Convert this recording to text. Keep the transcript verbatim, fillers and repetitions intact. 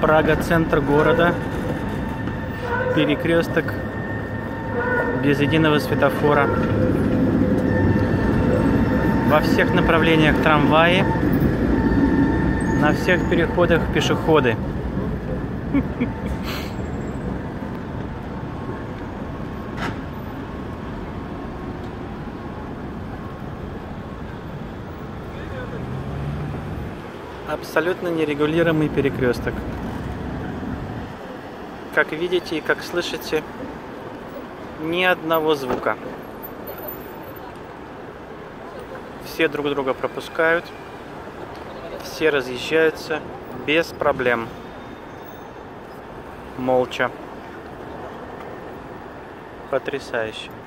Прага, центр города. Перекресток без единого светофора. Во всех направлениях трамваи. На всех переходах пешеходы. Абсолютно нерегулируемый перекресток. Как видите и как слышите, ни одного звука. Все друг друга пропускают, все разъезжаются без проблем. Молча. Потрясающе.